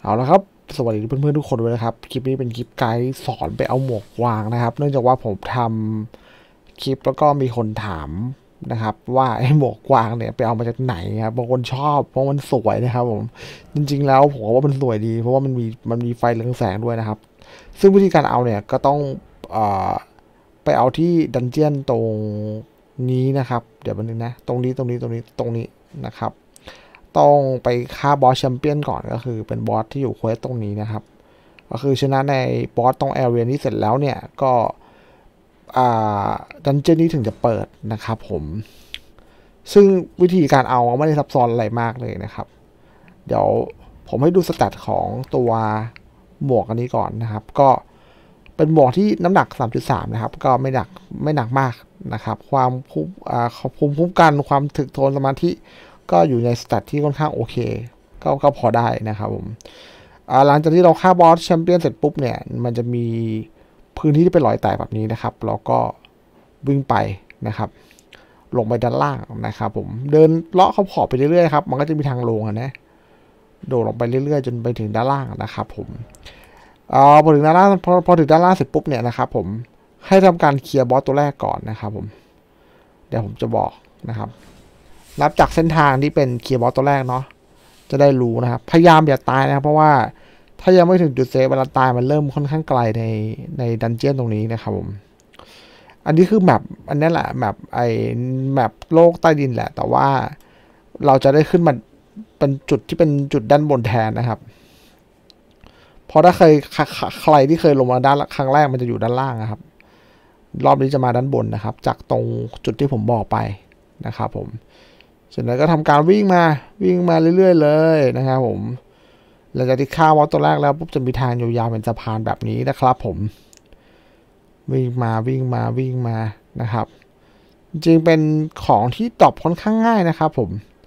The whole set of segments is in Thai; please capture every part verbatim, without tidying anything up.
เอาละครับสวัสดีเพื่อนๆทุกคนด้วยนะครับคลิปนี้เป็นคลิปไกด์สอนไปเอาหมวกวางนะครับเนื่องจากว่าผมทำคลิปแล้วก็มีคนถามนะครับว่าไอ้หมวกวางเนี่ยไปเอามาจากไหนครับบางคนชอบเพราะมันสวยนะครับผมจริงๆแล้วผมว่ามันสวยดีเพราะว่ามันมีมันมีไฟเรืองแสงด้วยนะครับซึ่งวิธีการเอาเนี่ยก็ต้องเอ่อไปเอาที่ดันเจียนตรงนี้นะครับเดี๋ยวมันนึงนะตรงนี้ตรงนี้ตรงนี้ตรงนี้นะครับต้องไปฆ่าบอสแชมเปี้ยนก่อนก็คือเป็นบอสที่อยู่เควสตรงนี้นะครับก็คือชนะในบอสตรงแอเรียนี้เสร็จแล้วเนี่ยก็ดันเจี้ยนนี้ถึงจะเปิดนะครับผมซึ่งวิธีการเอาไม่ได้ซับซ้อนอะไรมากเลยนะครับเดี๋ยวผมให้ดูสแตทของตัวหมวกอันนี้ก่อนนะครับก็เป็นหมวกที่น้ำหนัก สามจุดสาม นะครับก็ไม่หนักไม่หนักมากนะครับความคุ้มภูมิคุ้มกันความถึกทนสมาธิก็อยู่ในสแตทที่ค่อนข้างโอเคก็ก็พอได้นะครับผมหลังจากที่เราฆ่าบอสแชมเปี้ยนเสร็จปุ๊บเนี่ยมันจะมีพื้นที่ที่เป็นรอยแตกแบบนี้นะครับเราก็วิ่งไปนะครับลงไปด้านล่างนะครับผมเดินเลาะเขาขอบไปเรื่อยๆครับมันก็จะมีทางลงนะโดดลงไปเรื่อยๆจนไปถึงด้านล่างนะครับผมอพอถึงด้านล่างพอพอถึงด้านล่างเสร็จปุ๊บเนี่ยนะครับผมให้ทำการเคลียร์บอสตัวแรกก่อนนะครับผมเดี๋ยวผมจะบอกนะครับนับจากเส้นทางที่เป็นเคลียร์บอสตัวแรกเนาะจะได้รู้นะครับพยายามอย่าตายนะครับเพราะว่าถ้ายังไม่ถึงจุดเซฟเวลาตายมันเริ่มค่อนข้างไกลในในดันเจี้ยนตรงนี้นะครับผมอันนี้คือแมปอันนี้แหละแมปไอแมปโลกใต้ดินแหละแต่ว่าเราจะได้ขึ้นมาเป็นจุดที่เป็นจุดด้านบนแทนนะครับพอถ้าเคยใครที่เคยลงมาด้านครั้งแรกมันจะอยู่ด้านล่างนะครับรอบนี้จะมาด้านบนนะครับจากตรงจุดที่ผมบอกไปนะครับผมเสร็จแล้วก็ทำการวิ่งมาวิ่งมาเรื่อยๆเลยนะครับผมหลังจากที่ฆ่าวอสตัวแรกแล้วปุ๊บจะมีทางยาวๆเป็นสะพานแบบนี้นะครับผมวิ่งมาวิ่งมาวิ่งมานะครับจริงเป็นของที่ตอบค่อนข้างง่ายนะครับผม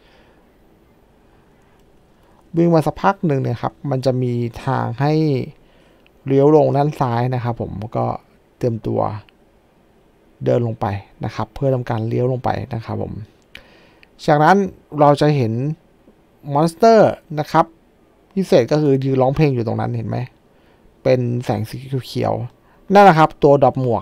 วิ่งมาสักพักหนึ่งเนี่ยครับมันจะมีทางให้เลี้ยวลงด้านซ้ายนะครับผมก็เตรียมตัวเดินลงไปนะครับเพื่อทำการเลี้ยวลงไปนะครับผมจากนั้นเราจะเห็นมอนสเตอร์นะครับพิเศษก็คือยืนร้องเพลงอยู่ตรงนั้นเห็นไหมเป็นแสงสีเขียวนั่นแหละครับตัวดอกหมวก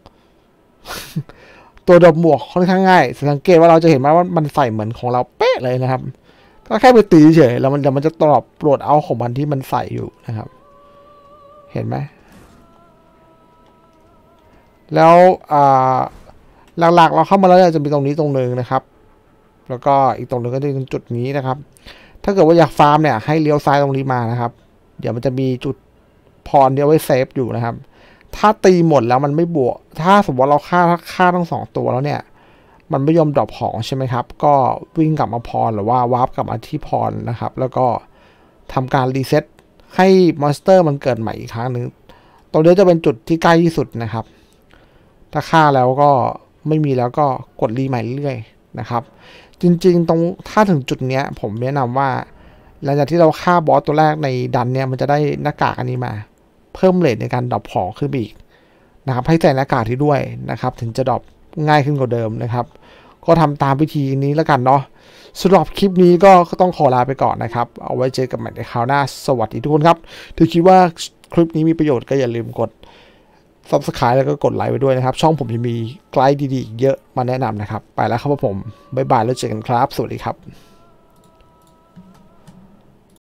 ตัวดอกหมวกค่อนข้างง่ายสังเกตว่าเราจะเห็นว่ามันใส่เหมือนของเราเป๊ะเลยนะครับก็แค่ไปตีเฉยแล้วมันจะมันจะตอบโปรดเอาของมันที่มันใส่อยู่นะครับเห็นไหมแล้วหลักๆเราเข้ามาแล้วจะมีตรงนี้ตรงนึงนะครับแล้วก็อีกตรงนึงก็จะเป็นจุดนี้นะครับถ้าเกิดว่าอยากฟาร์มเนี่ยให้เลี้ยวซ้ายตรงนี้มานะครับเดี๋ยวมันจะมีจุดพรเดียวไว้เซฟอยู่นะครับถ้าตีหมดแล้วมันไม่บวกถ้าสมมติเราฆ่าฆ่าทั้งสองตัวแล้วเนี่ยมันไม่ยอมดรอปของใช่ไหมครับก็วิ่งกลับมาพรหรือว่าวาร์ปกลับมาที่พรนะครับแล้วก็ทำการรีเซ็ตให้มอนสเตอร์มันเกิดใหม่อีกครั้งหนึ่งตรงนี้จะเป็นจุดที่ใกล้ที่สุดนะครับถ้าฆ่าแล้วก็ไม่มีแล้วก็กดรีใหม่เรื่อยๆนะครับจริงๆตรงถ้าถึงจุดเนี้ยผมแนะนำว่าหลังจากที่เราฆ่าบอสตัวแรกในดันเนี่ยมันจะได้หน้ากากอันนี้มาเพิ่มเรทในการดรอปของขึ้นไปอีกนะครับให้ใส่หน้ากากที่ด้วยนะครับถึงจะดรอปง่ายขึ้นกว่าเดิมนะครับก็ทำตามวิธีนี้แล้วกันเนาะสำหรับคลิปนี้ก็ต้องขอลาไปก่อนนะครับเอาไว้เจอกันใหม่ในคราวหน้าสวัสดีทุกคนครับถ้าคิดว่าคลิปนี้มีประโยชน์ก็อย่าลืมกด ซับสไครบ์ แล้วก็กดไลค์ไปด้วยนะครับช่องผมจะมีไกด์ดีๆเยอะมาแนะนำนะครับไปแล้วครับผมบ๊ายบายแล้วเจอกันครับสวัสดีครับ